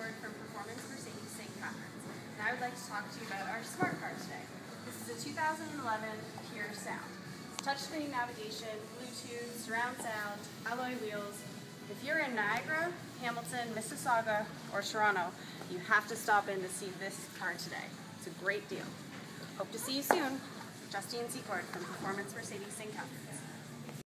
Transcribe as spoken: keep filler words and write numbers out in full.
Secord from Performance Mercedes Saint Catharines, and I would like to talk to you about our smart car today. This is a two thousand eleven Pure Sound. It's touchscreen navigation, Bluetooth, surround sound, alloy wheels. If you're in Niagara, Hamilton, Mississauga, or Toronto, you have to stop in to see this car today. It's a great deal. Hope to see you soon. Justine Secord from Performance Mercedes Saint Catharines.